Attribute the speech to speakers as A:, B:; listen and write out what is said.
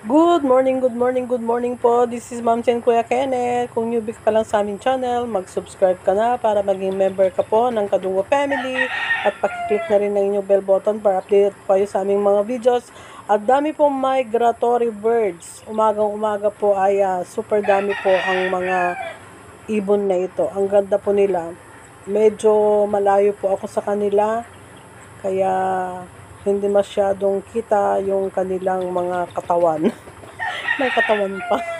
A: Good morning, good morning, good morning po. This is Ma'am Chen Kuya Kenneth. Kung newbie ka pa lang sa aming channel, mag-subscribe ka na para maging member ka po ng Kadungo Family at pakiclick na rin ng inyong bell button para update po kayo sa aming mga videos. At dami pong migratory birds. Umagang-umaga po ay super dami po ang mga ibon na ito. Ang ganda po nila. Medyo malayo po ako sa kanila, kaya hindi masyadong kita yung kanilang mga katawan. May katawan pa.